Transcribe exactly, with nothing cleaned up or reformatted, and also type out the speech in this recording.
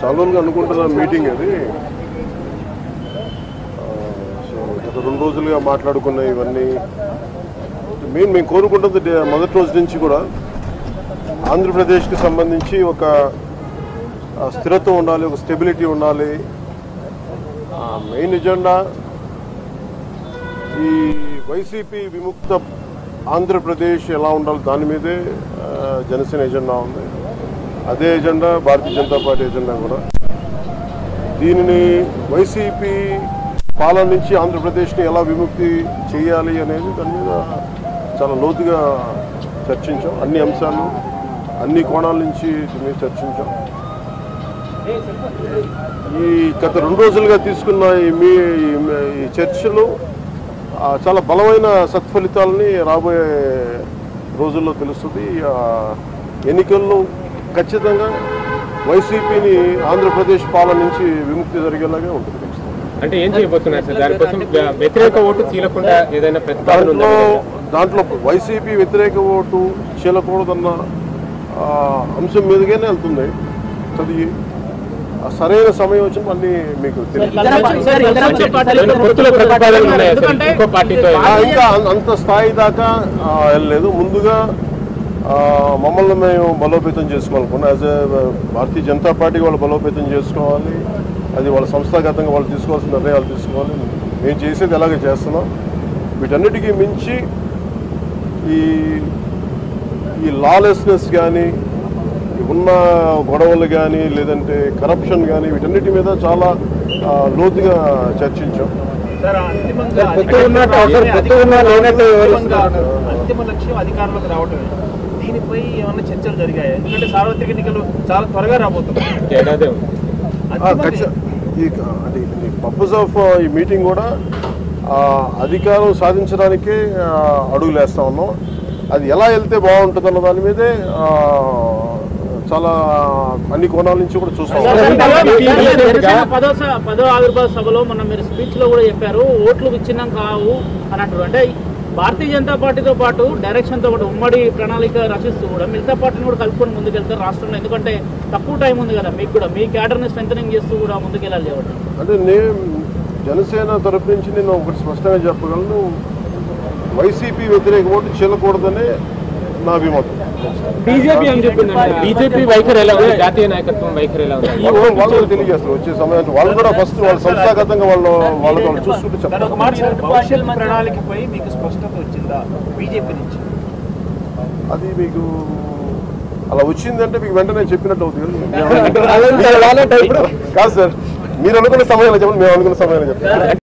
చాలా రోజులుగా అనుకుంటున్న మీటింగ్ అది. సో గత రెండు రోజులుగా మాట్లాడుకున్న ఇవన్నీ మెయిన్ మేము కోరుకుంటుంది మొదటి రోజు నుంచి కూడా ఆంధ్రప్రదేశ్కి సంబంధించి ఒక స్థిరత్వం ఉండాలి, ఒక స్టెబిలిటీ ఉండాలి. మెయిన్ ఎజెండా ఈ వైసీపీ విముక్త ఆంధ్రప్రదేశ్ ఎలా ఉండాలి దాని మీదే జనసేన ఎజెండా ఉంది. అదే agenda Bharatiya Janata party agenda కూడా. దీనిని వైసీపీ పాలన నుంచి ఆంధ్రప్రదేశ్ని ఎలా విముక్తి చేయాలి అనేది దాని మీద చాలా లోతుగా చర్చించాం. అన్ని అంశాలు అన్ని కోణాల నుంచి దీని మీద చర్చించాం. ఈ గత రెండు రోజులుగా తీసుకున్న ఈ మీ ఈ చర్చలు చాలా బలమైన సత్ఫలితాలని రాబోయే రోజుల్లో తెలుస్తుంది. ఎన్నికల్లో ఖచ్చితంగా వైసీపీని ఆంధ్రప్రదేశ్ పాలన నుంచి విముక్తి జరిగేలాగే ఉంటుంది. అంటే ఏం చేయబోతున్నారు సార్? దానికోసం వ్యతిరేక ఓటు చీలకుండా ఏదైనా దాంట్లో దాంట్లో వైసీపీ వ్యతిరేక ఓటు చీలకూడదన్న అంశం మీదుగానే వెళ్తుంది. చదివి సరైన సమయం వచ్చిన అన్ని మీకు ఇంకా అంత స్థాయి దాకా వెళ్ళలేదు. ముందుగా మమ్మల్ని మేము బలోపేతం చేసుకోవాలనుకున్నాం. యాజ్ ఏ భారతీయ జనతా పార్టీకి వాళ్ళు బలోపేతం చేసుకోవాలి. అది వాళ్ళ సంస్థాగతంగా వాళ్ళు తీసుకోవాల్సిన నిర్ణయాలు తీసుకోవాలి. మేము చేసేది ఎలాగే చేస్తున్నాం. వీటన్నిటికీ మించి ఈ ఈ లాలెస్నెస్ కానీ ఉన్న గొడవలు కానీ లేదంటే కరప్షన్ కానీ వీటన్నిటి మీద చాలా లోతుగా చర్చించాం. అంతిమ లక్ష్యం అధికారంలోకి రావటమే. దీనిపై ఏమన్నా చర్చలు జరిగాయి? ఎందుకంటే సార్వత్రిక ఎన్నికలు చాలా త్వరగా రాబోతున్నాయి. పర్పస్ ఆఫ్ ఈ మీటింగ్ కూడా అధికారం సాధించడానికే అడుగులు వేస్తా ఉన్నాం. అది ఎలా వెళ్తే బాగుంటుంది అన్న దాని మీదే చాలా అన్ని కోణాల నుంచి కూడా చూస్తాం. పదో ఆవిర్భావ సభలో మొన్న మీరు స్పీచ్ లో కూడా చెప్పారు ఓట్లు విచ్ఛిన్నం కావు అని అంటారు. అంటే భారతీయ జనతా పార్టీతో పాటు డైరెక్షన్ తో పాటు ఉమ్మడి ప్రణాళిక రచిస్తూ కూడా మిగతా పార్టీని కూడా కలుపుకొని ముందుకెళ్తారు రాష్ట్రంలో. ఎందుకంటే తక్కువ టైం ఉంది కదా మీకు కూడా, మీ క్యాడర్ని స్ట్రెంథనింగ్ చేస్తూ కూడా ముందుకెళ్ళాలి కాబట్టి. అంటే నేను జనసేన తరపు నుంచి నేను ఒకటి స్పష్టంగా చెప్పగలను, వైసీపీ వ్యతిరేక ఓటు చెల్లకూడదనే నా అభిమతం. బీజేపీ అని చెప్పింది. బీజేపీ వైఖరి ఎలా ఉంది? జాతీయ నాయకత్వం వైఖరి ఎలా ఉంది? వాళ్ళు కూడా తెలియజేస్తారు వచ్చే సమయానికి. వాళ్ళు కూడా ఫస్ట్ వాళ్ళ సంస్థాగతంగా వాళ్ళు వాళ్ళతో వాళ్ళు చూసుకుంటూ చెప్తారు. ప్రణాళికపై మీకు స్పష్టత వచ్చిందా బీజేపీ నుంచి? అది మీకు అలా వచ్చిందంటే మీకు వెంటనే చెప్పినట్టు అవుతుంది. కాదు సార్, మీరు అనుకున్న సమయంలో చెప్పండి, మేము అనుకున్న సమయంలో చెప్తాం.